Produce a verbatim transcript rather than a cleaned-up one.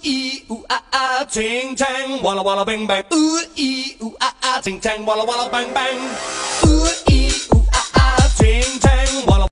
ee, ooh ah ah, ting tang, walla walla bang bang. Ooh ee, ooh ah ah, ting tang, walla walla bang bang. Ooh.